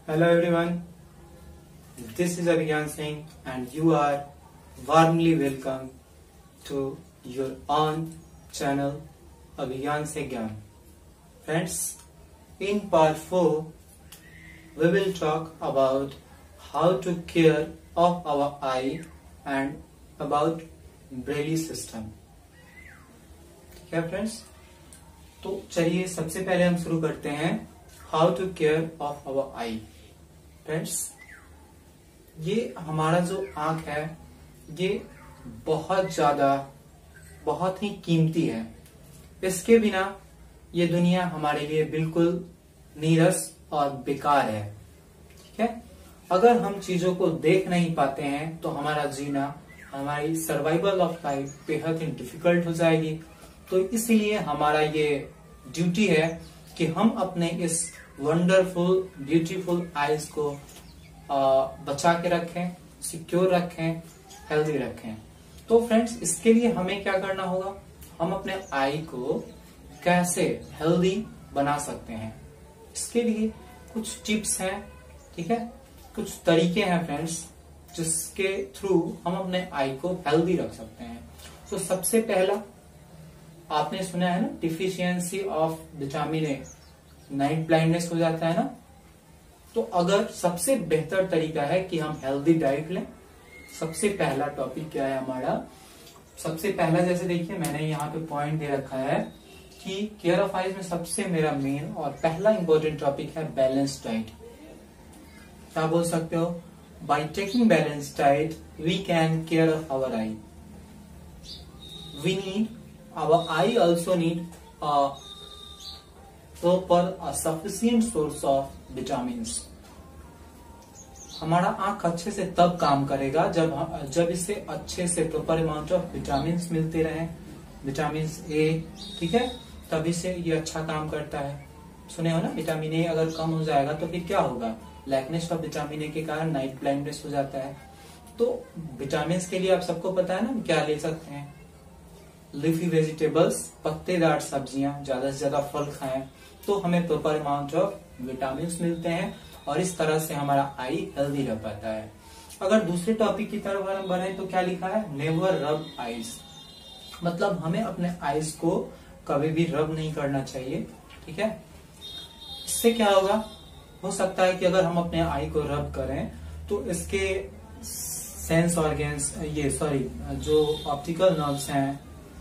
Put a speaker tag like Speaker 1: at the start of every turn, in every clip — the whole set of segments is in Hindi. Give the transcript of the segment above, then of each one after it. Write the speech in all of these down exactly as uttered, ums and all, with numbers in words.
Speaker 1: Hello everyone, this is Abhigyan Singh and you are warmly welcome to your own channel Abhigyan Se Gyan. Friends, in part four we will talk about how to care of our eye and about Braille-System. ठीक है फ्रेंड्स, तो चलिए सबसे पहले हम शुरू करते हैं how to care of our eye. Friends, ये हमारा जो आंख है ये बहुत ज्यादा बहुत ही कीमती है. इसके बिना ये दुनिया हमारे लिए बिल्कुल नीरस और बेकार है. ठीक है, अगर हम चीजों को देख नहीं पाते हैं तो हमारा जीना, हमारी सर्वाइवल ऑफ लाइफ बेहद ही डिफिकल्ट हो जाएगी. तो इसलिए हमारा ये ड्यूटी है कि हम अपने इस वंडरफुल ब्यूटीफुल आईज को आ, बचा के रखें, सिक्योर रखें, हेल्दी रखें. तो फ्रेंड्स, इसके लिए हमें क्या करना होगा, हम अपने आई को कैसे हेल्दी बना सकते हैं, इसके लिए कुछ टिप्स हैं. ठीक है, कुछ तरीके हैं फ्रेंड्स जिसके थ्रू हम अपने आई को हेल्दी रख सकते हैं. तो सबसे पहला, आपने सुना है ना, deficiency of vitamin A, night blindness हो जाता है ना. तो अगर सबसे बेहतर तरीका है कि हम हेल्दी डाइट लें, सबसे पहला टॉपिक क्या है हमारा, सबसे पहला, जैसे देखिए मैंने यहाँ पे पॉइंट दे रखा है कि केयर ऑफ आईज में सबसे मेरा मेन और पहला इंपॉर्टेंट टॉपिक है बैलेंस डाइट. क्या बोल सकते हो, by taking balance diet we can care of our eye. We need, our eye also need a proper a sufficient source of vitamins. हमारा आंख अच्छे से तब काम करेगा जब जब इसे अच्छे से प्रॉपर अमाउंट ऑफ विटामिन मिलते रहे. विटामिन ए, ठीक है, तभी से ये अच्छा काम करता है. सुने हो ना, विटामिन ए अगर कम हो जाएगा तो फिर क्या होगा, लैकनेस ऑफ विटामिन ए के कारण नाइट ब्लाइंडनेस हो जाता है. तो विटामिन के लिए आप सबको पता है ना क्या ले सकते हैं, लीफी वेजिटेबल्स, पत्तेदार सब्जियां, ज्यादा से ज्यादा फल खाएं तो हमें प्रॉपर अमाउंट ऑफ विटामिन मिलते हैं और इस तरह से हमारा आई हेल्दी रह पाता है. अगर दूसरे टॉपिक की तरफ हम बढ़े तो क्या लिखा है, नेवर रब आईज, मतलब हमें अपने आईज को कभी भी रब नहीं करना चाहिए. ठीक है, इससे क्या होगा, हो सकता है कि अगर हम अपने आई को रब करें तो इसके सेंस ऑर्गन्स, ये सॉरी जो ऑप्टिकल नर्व्स हैं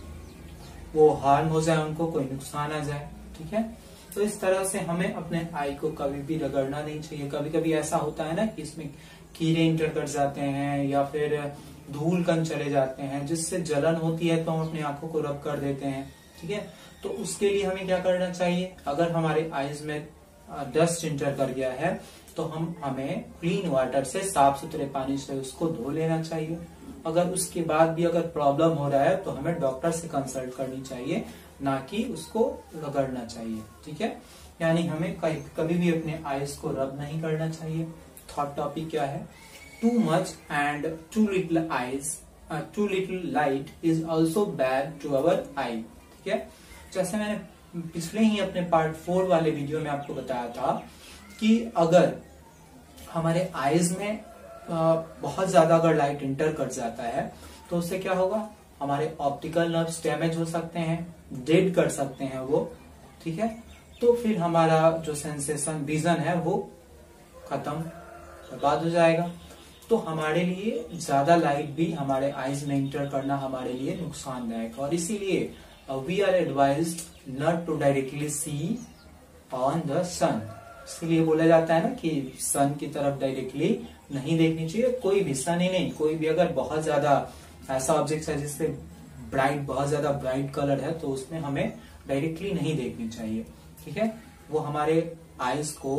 Speaker 1: वो हार्म हो जाए, उनको कोई नुकसान आ जाए. ठीक है, तो इस तरह से हमें अपने आई को कभी भी रगड़ना नहीं चाहिए. कभी कभी ऐसा होता है ना कि इसमें कीड़े इंटर कर जाते हैं या फिर धूल कण चले जाते हैं जिससे जलन होती है तो हम अपनी आंखों को रब कर देते हैं. ठीक है, तो उसके लिए हमें क्या करना चाहिए, अगर हमारे आईज में डस्ट इंटर कर गया है तो हम हमें क्लीन वाटर से, साफ सुथरे पानी से उसको धो लेना चाहिए. अगर उसके बाद भी अगर प्रॉब्लम हो रहा है तो हमें डॉक्टर से कंसल्ट करनी चाहिए, ना कि उसको रगड़ना चाहिए. ठीक है, यानी हमें कभी भी अपने आईज को रब नहीं करना चाहिए. थर्ड टॉपिक क्या है, too much and too little eyes, too little light is also bad to our eye. ठीक है, जैसे मैंने पिछले ही अपने पार्ट फोर वाले वीडियो में आपको बताया था कि अगर हमारे आईज में बहुत ज्यादा अगर लाइट इंटर कर जाता है तो उससे क्या होगा, हमारे ऑप्टिकल नर्व्स डैमेज हो सकते हैं, डेड कर सकते हैं वो. ठीक है, तो फिर हमारा जो सेंसेशन, विजन है वो खत्म, बर्बाद हो जाएगा. तो हमारे लिए ज्यादा लाइट भी हमारे आईज में इंटर करना हमारे लिए नुकसानदायक, और इसीलिए we are advised not to directly see on the sun. इसलिए बोला जाता है ना कि सन की तरफ डायरेक्टली नहीं देखनी चाहिए. कोई भी, सन ही नहीं, कोई भी अगर बहुत ज्यादा ऐसा ऑब्जेक्ट है जिससे ब्राइट, बहुत ज्यादा ब्राइट कलर है तो उसमें हमें डायरेक्टली नहीं देखनी चाहिए. ठीक है, वो हमारे आईज को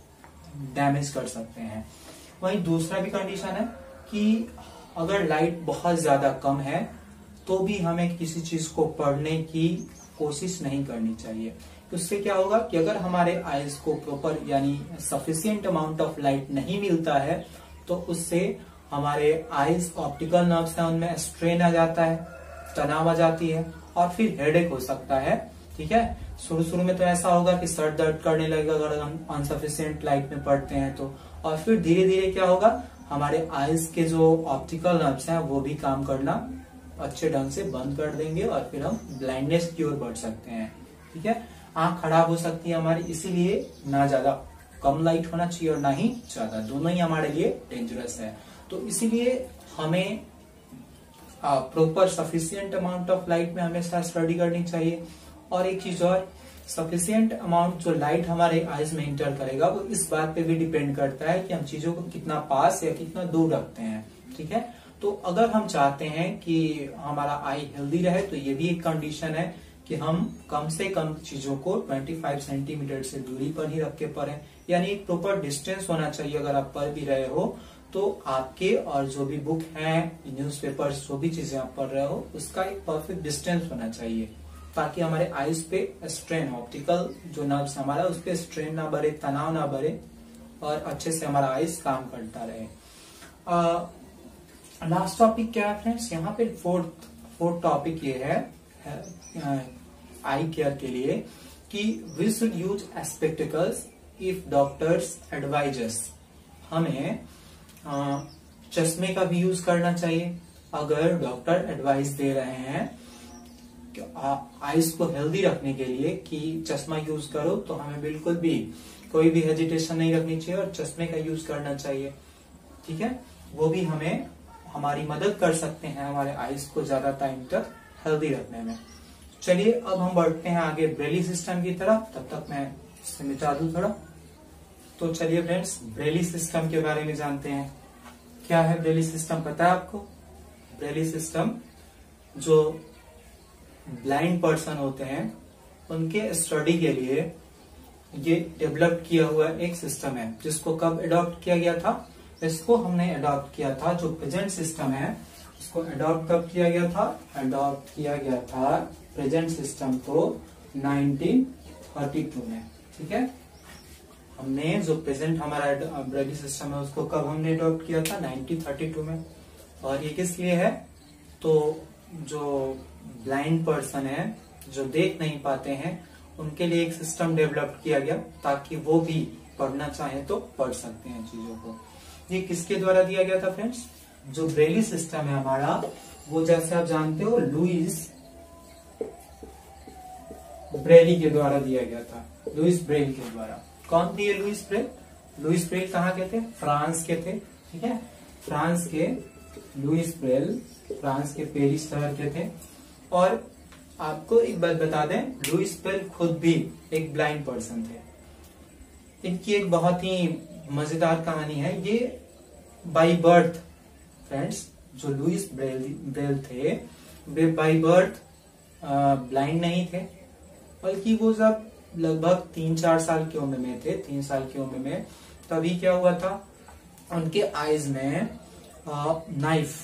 Speaker 1: डैमेज कर सकते हैं. वहीं दूसरा भी कंडीशन है कि अगर लाइट बहुत ज्यादा कम है तो भी हमें किसी चीज को पढ़ने की कोशिश नहीं करनी चाहिए. तो उससे क्या होगा कि अगर हमारे आईज को प्रॉपर यानी सफिशिएंट अमाउंट ऑफ लाइट नहीं मिलता है तो उससे हमारे आईज, ऑप्टिकल नर्व्स हैं, उनमें स्ट्रेन आ जाता है, तनाव आ जाती है और फिर हेडेक हो सकता है. ठीक है, शुरू शुरू में तो ऐसा होगा कि सर दर्द करने लगेगा अगर हम अनसफिशिएंट लाइट में पढ़ते हैं तो, और फिर धीरे धीरे क्या होगा, हमारे आईज के जो ऑप्टिकल नर्व्स हैं वो भी काम करना अच्छे ढंग से बंद कर देंगे और फिर हम ब्लाइंडनेस की ओर बढ़ सकते हैं। ठीक है, आंख खराब हो सकती है हमारी, इसीलिए ना ज्यादा कम लाइट होना चाहिए और ना ही ज्यादा, दोनों ही हमारे लिए डेंजरस है। तो इसीलिए हमें proper sufficient amount of light में हमेशा स्टडी करनी चाहिए। और एक चीज और, सफिशिएंट अमाउंट जो लाइट हमारे आईज में इंटर करेगा वो इस बात पे भी डिपेंड करता है कि हम चीजों को कितना पास या कितना दूर रखते हैं। ठीक है, तो अगर हम चाहते हैं कि हमारा आई हेल्दी रहे तो ये भी एक कंडीशन है कि हम कम से कम चीजों को पच्चीस सेंटीमीटर से दूरी पर ही रख के पढ़ें, यानी एक प्रॉपर डिस्टेंस होना चाहिए। अगर आप पढ़ भी रहे हो तो आपके और जो भी बुक है, न्यूज़पेपर, जो भी चीजें आप पढ़ रहे हो उसका एक परफेक्ट डिस्टेंस होना चाहिए, ताकि हमारे आईज पे स्ट्रेन, ऑप्टिकल जो नर्व्स हमारा उस पे स्ट्रेन ना बढ़े, तनाव ना बढ़े और अच्छे से हमारा आईज काम करता रहे। लास्ट टॉपिक क्या है फ्रेंड्स, यहाँ पे फोर्थ फोर्थ टॉपिक ये है आई केयर के लिए कि we should use spectacles if doctors advises. हमें आ, चश्मे का भी यूज करना चाहिए अगर डॉक्टर एडवाइस दे रहे हैं आईज को हेल्दी रखने के लिए कि चश्मा यूज करो, तो हमें बिल्कुल भी कोई भी हेजिटेशन नहीं रखनी चाहिए और चश्मे का यूज करना चाहिए। ठीक है, वो भी हमें हमारी मदद कर सकते हैं हमारे आईज को ज्यादा टाइम तक हेल्दी रखने में। चलिए अब हम बढ़ते हैं आगे ब्रेली सिस्टम की तरफ, तब तक मैं इससे मिटा दूं थोड़ा। तो चलिए फ्रेंड्स, ब्रेली सिस्टम के बारे में जानते हैं। क्या है ब्रेली सिस्टम, पता है आपको? ब्रेली सिस्टम जो ब्लाइंड पर्सन होते हैं उनके स्टडी के लिए ये डेवलप किया हुआ एक सिस्टम है, जिसको कब अडॉप्ट किया गया था? इसको हमने अडॉप्ट किया था, जो प्रेजेंट सिस्टम है इसको अडॉप्ट कब किया गया था? अडॉप्ट किया गया था प्रेजेंट सिस्टम को नाइनटीन थर्टी टू में। ठीक है, हमने जो प्रेजेंट हमारा ब्रेली सिस्टम है उसको कब हमने अडॉप्ट किया था? नाइनटीन थर्टी टू में। और ये किस लिए है? तो जो ब्लाइंड पर्सन है, जो देख नहीं पाते हैं, उनके लिए एक सिस्टम डेवलप किया गया ताकि वो भी पढ़ना चाहे तो पढ़ सकते हैं चीजों को। ये किसके द्वारा दिया गया था फ्रेंड्स? जो ब्रेली सिस्टम है हमारा, वो जैसे आप जानते हो लुइस ब्रेली के द्वारा दिया गया था, लुइस ब्रेल के द्वारा। कौन थे ये लुइस ब्रेल? लुइस ब्रेल कहाँ के थे? फ्रांस के थे। ठीक है, फ्रांस के लुइस ब्रेल फ्रांस के पेरिस शहर के थे। और आपको एक बात बता दें, लुइस ब्रेल खुद भी एक ब्लाइंड पर्सन थे। इनकी एक बहुत ही मजेदार कहानी है। ये बाय बर्थ फ्रेंड्स, जो लुइस ब्रेल ब्रेल थे वे बाय बर्थ ब्लाइंड नहीं थे, बल्कि वो जब लगभग तीन चार साल की उम्र में थे, तीन साल की उम्र में, तभी क्या हुआ था, उनके आईज में नाइफ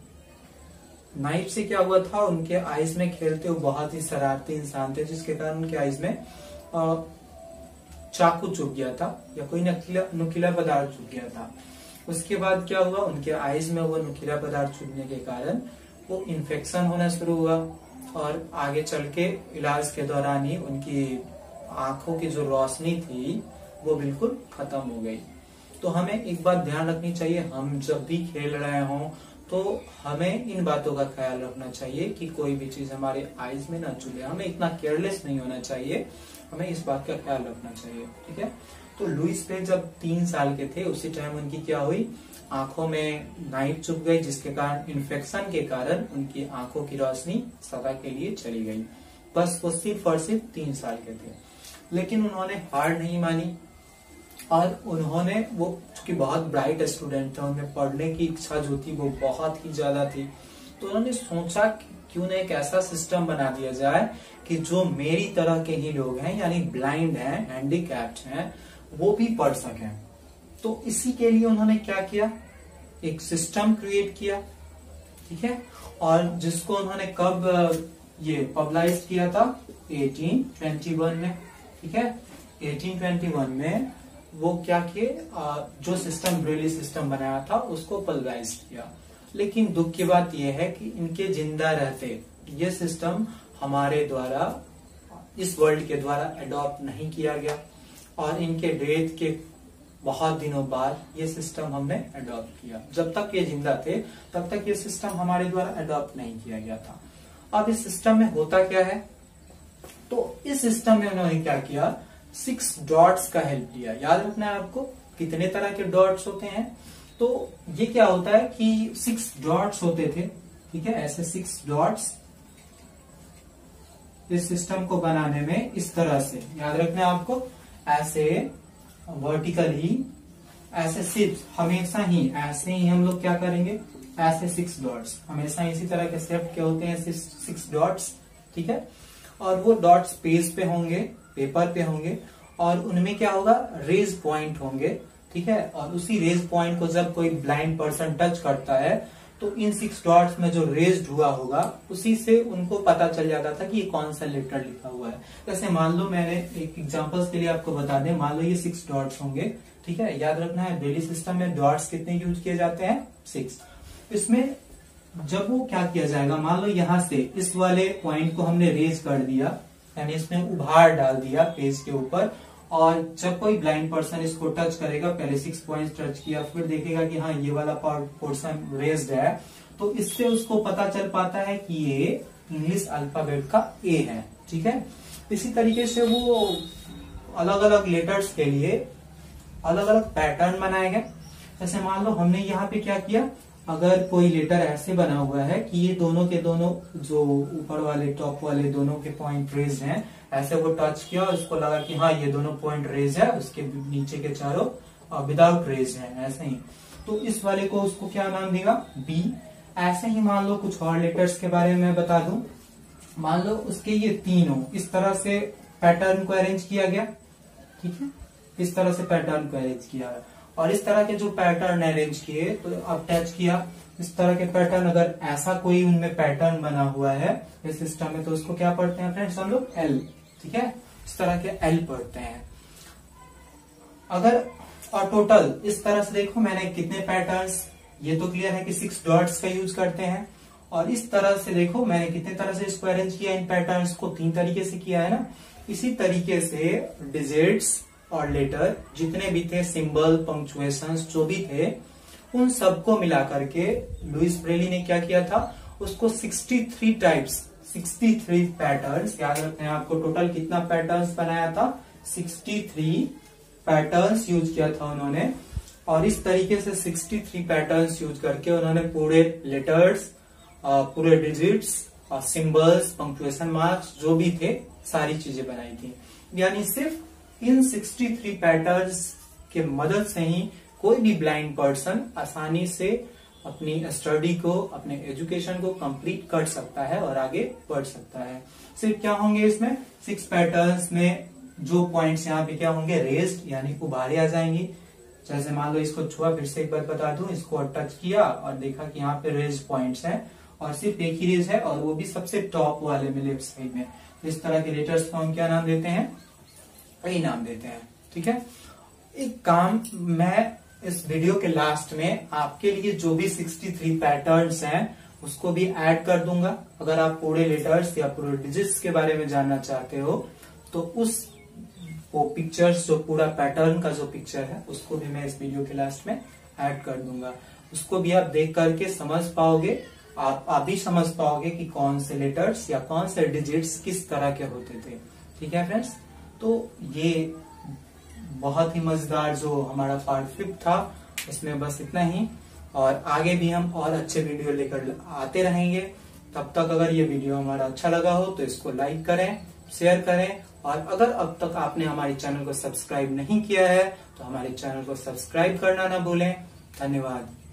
Speaker 1: नाइफ से क्या हुआ था, उनके आईज में खेलते हुए बहुत ही शरारती इंसान थे, जिसके कारण उनके आईज में आ, चाकू चुभ गया था या कोई नुकीला नुकीला पदार्थ चुभ गया था। उसके बाद क्या हुआ, उनके आईज में वो नुकीला पदार्थ चुभने के कारण वो इन्फेक्शन होना शुरू हुआ और आगे चल के इलाज के दौरान ही उनकी आंखों की जो रोशनी थी वो बिल्कुल खत्म हो गई। तो हमें एक बात ध्यान रखनी चाहिए, हम जब भी खेल रहे हों तो हमें इन बातों का ख्याल रखना चाहिए कि कोई भी चीज हमारे आईज में ना चुभे। हमें इतना केयरलेस नहीं होना चाहिए, हमें इस बात का ख्याल रखना चाहिए। ठीक है, तो लुइस ब्रेल जब तीन साल के थे उसी टाइम उनकी क्या हुई, आंखों में नाइफ चुभ गई, जिसके कारण इन्फेक्शन के कारण उनकी आंखों की रोशनी सदा के लिए चली गई। बस वो सिर्फ और सिर्फ तीन साल के थे, लेकिन उन्होंने हार नहीं मानी और उन्होंने, वो चूंकि बहुत ब्राइट स्टूडेंट थे, उनमें पढ़ने की इच्छा जो थी वो बहुत ही ज्यादा थी, तो उन्होंने सोचा क्यों न एक ऐसा सिस्टम बना दिया जाए कि जो मेरी तरह के ही लोग हैं, यानी ब्लाइंड हैं, हैंडीकैप्ड हैं, वो भी पढ़ सकें। तो इसी के लिए उन्होंने क्या किया, एक सिस्टम क्रिएट किया। ठीक है, और जिसको उन्होंने कब ये पब्लिश किया था, एटीन ट्वेंटी वन में। ठीक है, एटीन ट्वेंटी वन में वो क्या किए, जो सिस्टम ब्रेली सिस्टम बनाया था उसको पब्लिश किया। लेकिन दुख की बात यह है कि इनके जिंदा रहते ये सिस्टम हमारे द्वारा इस वर्ल्ड के द्वारा अडॉप्ट नहीं किया गया, और इनके डेथ के बहुत दिनों बाद ये सिस्टम हमने अडॉप्ट किया। जब तक ये जिंदा थे तब तक ये सिस्टम हमारे द्वारा अडॉप्ट नहीं किया गया था। अब इस सिस्टम में होता क्या है, तो इस सिस्टम में उन्होंने क्या किया, सिक्स डॉट्स का हेल्प लिया। याद रखना है आपको कितने तरह के डॉट्स होते हैं। तो ये क्या होता है कि सिक्स डॉट्स होते थे, ठीक है, ऐसे सिक्स डॉट्स इस सिस्टम को बनाने में इस तरह से, याद रखना है आपको, ऐसे वर्टिकली, ऐसे सिर्फ हमेशा ही ऐसे ही हम लोग क्या करेंगे, ऐसे सिक्स डॉट्स हमेशा इसी तरह के शेप के होते हैं, सिक्स डॉट्स, ठीक है। और वो डॉट्स पेज पे होंगे, पेपर पे होंगे, और उनमें क्या होगा, रेज पॉइंट होंगे, ठीक है। और उसी रेज पॉइंट को जब कोई ब्लाइंड पर्सन टच करता है तो इन सिक्स डॉट्स में जो रेज्ड हुआ होगा उसी से उनको पता चल जाता था कि ये कौन सा लेटर लिखा हुआ है। जैसे मान लो, मैंने एक एग्जांपल्स के लिए आपको बता दें, मान लो ये सिक्स डॉट्स होंगे, ठीक है। याद रखना है ब्रेली सिस्टम में डॉट्स कितने यूज किए जाते हैं, सिक्स। इसमें जब वो क्या किया जाएगा, मान लो यहां से इस वाले पॉइंट को हमने रेज कर दिया, यानी इसमें उभार डाल दिया पेज के ऊपर, और जब कोई ब्लाइंड पर्सन इसको टच करेगा, पहले सिक्स पॉइंट्स टच किया, फिर देखेगा कि हाँ ये वाला पोर्शन रेज्ड है, तो इससे उसको पता चल पाता है कि ये इंग्लिश अल्फाबेट का ए है, ठीक है। इसी तरीके से वो अलग अलग लेटर्स के लिए अलग अलग पैटर्न बनाए गए। जैसे मान लो हमने यहाँ पे क्या किया, अगर कोई लेटर ऐसे बना हुआ है कि ये दोनों के दोनों जो ऊपर वाले टॉप वाले दोनों के पॉइंट रेज हैं, ऐसे वो टच किया और उसको लगा कि हाँ ये दोनों पॉइंट रेज है, उसके नीचे के चारों विदाउट रेज है, ऐसे ही, तो इस वाले को उसको क्या नाम देगा, बी। ऐसे ही मान लो कुछ और लेटर्स के बारे में बता दूं, मान लो उसके ये तीनों इस तरह से पैटर्न को अरेंज किया गया, ठीक है, इस तरह से पैटर्न को अरेंज किया, और इस तरह के जो पैटर्न अरेंज किए, तो अब टच किया इस तरह के पैटर्न, अगर ऐसा कोई उनमें पैटर्न बना हुआ है इस सिस्टम में, तो उसको क्या पढ़ते हैं फ्रेंड्स हम लोग, एल, ठीक है, इस तरह के एल पढ़ते हैं। अगर और टोटल इस तरह से देखो मैंने कितने पैटर्न्स, ये तो क्लियर है कि सिक्स डॉट्स का यूज करते हैं, और इस तरह से देखो मैंने कितने तरह से इसको अरेंज किया, इन पैटर्न्स को तीन तरीके से किया है ना। इसी तरीके से डिजिट्स और लेटर जितने भी थे, सिंबल, पंक्चुएशंस जो भी थे, उन सबको मिला करके लुइस ब्रेली ने क्या किया था, उसको sixty three types, sixty three patterns, याद रखते हैं आपको टोटल कितना पैटर्न्स बनाया था, सिक्सटी थ्री पैटर्न्स यूज किया था उन्होंने। और इस तरीके से सिक्सटी थ्री पैटर्न्स यूज करके उन्होंने पूरे लेटर्स, पूरे डिजिट्स और सिंबल्स, पंक्चुएशन मार्क्स जो भी थे, सारी चीजें बनाई थी। यानी सिर्फ इन सिक्सटी थ्री पैटर्न्स के मदद से ही कोई भी ब्लाइंड पर्सन आसानी से अपनी स्टडी को, अपने एजुकेशन को कंप्लीट कर सकता है और आगे बढ़ सकता है। सिर्फ क्या होंगे इसमें, सिक्स पैटर्न्स में जो पॉइंट्स यहाँ पे क्या होंगे, रेज्ड, यानी उभारे आ जाएंगी। जैसे मान लो इसको छुआ, फिर से एक बार बता दूं, इसको टच किया और देखा कि यहाँ पे रेज्ड पॉइंट्स हैं, और सिर्फ एक ही रेज है, और वो भी सबसे टॉप वाले में, लेफ्ट साइड में। इस तरह के लेटर्स को हम क्या नाम देते हैं, ए नाम देते हैं, ठीक है। एक काम, मैं इस वीडियो के लास्ट में आपके लिए जो भी सिक्सटी थ्री पैटर्न्स हैं उसको भी ऐड कर दूंगा। अगर आप पूरे लेटर्स या पूरे डिजिट्स के बारे में जानना चाहते हो तो उस वो पिक्चर्स, जो पूरा पैटर्न का जो पिक्चर है, उसको भी मैं इस वीडियो के लास्ट में ऐड कर दूंगा। उसको भी आप देख करके समझ पाओगे, आप आप भी समझ पाओगे कि कौन से लेटर्स या कौन से डिजिट्स किस तरह के होते थे, ठीक है फ्रेंड्स। तो ये बहुत ही मजेदार जो हमारा पार्ट फिफ्थ था, इसमें बस इतना ही, और आगे भी हम और अच्छे वीडियो लेकर आते रहेंगे। तब तक अगर ये वीडियो हमारा अच्छा लगा हो तो इसको लाइक करें, शेयर करें, और अगर अब तक आपने हमारे चैनल को सब्सक्राइब नहीं किया है तो हमारे चैनल को सब्सक्राइब करना ना भूलें। धन्यवाद।